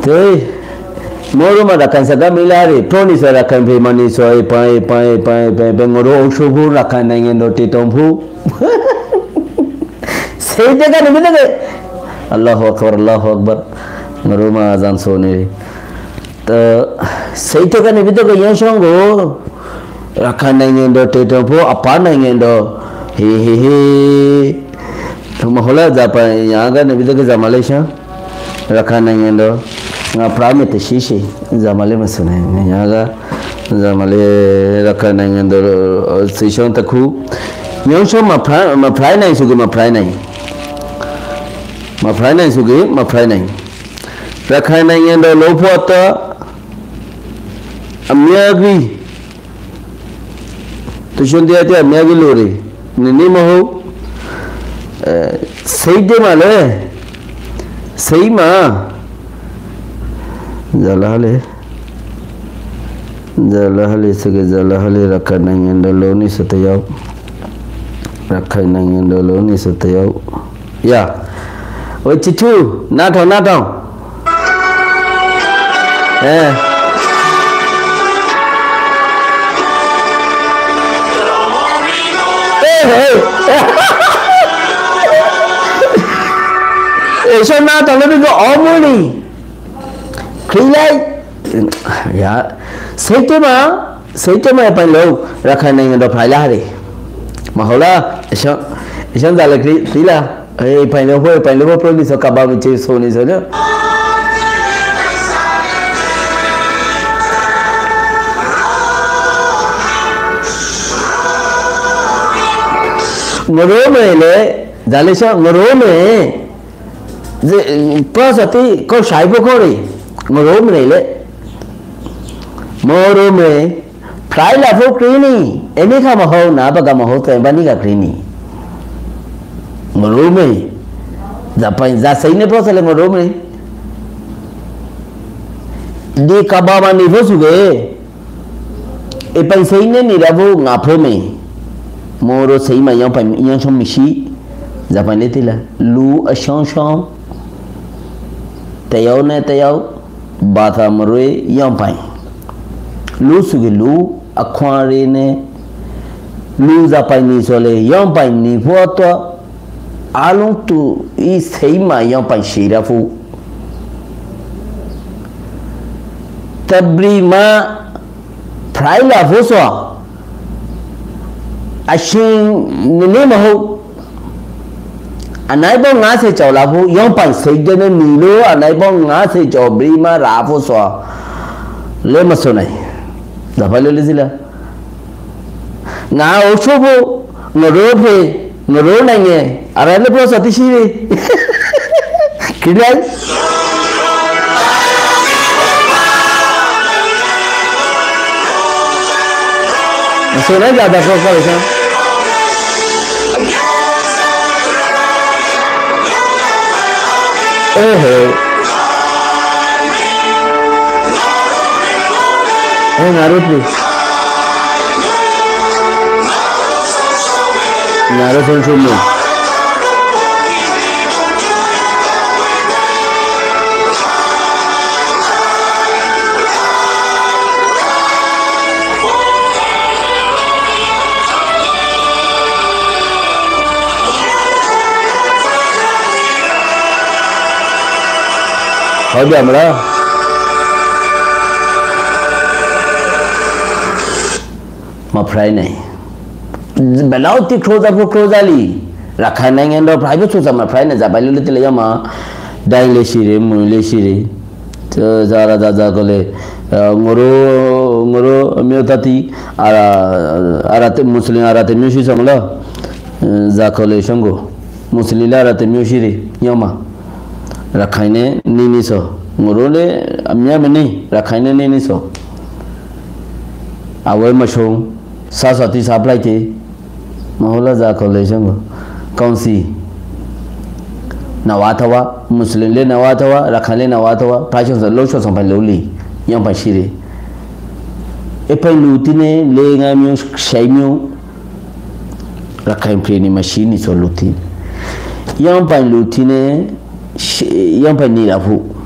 thế mỗi mà đặt cảnh sát Mila đi, Tony sẽ đặt cảnh về mani soi pai ngồi đó show phu đặt cảnh này nghe đôi tom phu, xây cái này biết cái, Allahu Akbar, ngồi mà azan so này, xây cái này biết cái yang xong rồi, đặt cảnh này nghe đôi tom phu, apa này nghe đôi, hi, mà hồi giờ phải nhà cái này biết cái gì Malaysia, đặt cảnh này nghe đôi. Nga pramit shishi zamale masuna nyaga zamale rakana ngendo sishon takhu nyonsho ma phrai nai sugi ma phrai nai rakana ngendo lopota amyagi tushon dia te amyagi lore nini maho seide male seima Jalahale sege jalahale rakana ngendo loni setayau rakana ngendo loni setayau ya oi chichu natong so natong lebih ke omuli Khilai, ya, saya cuma apa lo rakan yang ada payah ni, mahola, isan dah lagi khila, payah lo pun ni sekabang macam so ni saja. Ngorome le, dah sah ngorome, pasati kau saibu kau ni. Ngorome này lệ, ngorome, phải là phố kini, em biết không mà hồ nã bà cả mà hồ tiền bán đi cả kini, ngorome, za say này bao giờ là ngorome, đi cả ba bạn đi phố suge, em phải say này đi ra phố ngã phố mày, moro say mà yang xong mishi, za phải lấy tiền là lu ở xong, tayau này tayau Bata merui yang pai, lu sugi lu akwari ne, lu zapai ni sole yang pai ni foto, alung tu isema yang pai shirafu, tabri ma, prai la foso, asing ni mahu. Anai bong ngase chau lafu yang pai sejdene milo anai bong ngase chau brima rafu so le masonai da pale le sila nga ochobo ngoro nanye arale pro satishiri kidai masonai da pro ka Naruto sunu. Hỏi điểm đó mà phải này belau ti kroza li rakan này ngendo private so sama phải này za balu le tele ma dai le shire mu le shire to zara da kole ngoro miotati arate muslim arate mishi samla za kole shango muslim la arate mishi nyama Rakhaine nini so ngorole amya meni rakhaine nini so awe masho sasati saplai te mahola za college kaunsi nawatawa muslim le nawatawa rakhale nawatawa passion sa lo so pa loli yang pa shire e pa lutine le ngamyo shaimyo rakhain preni machine so luti yang pa lutine yang pa ni la fu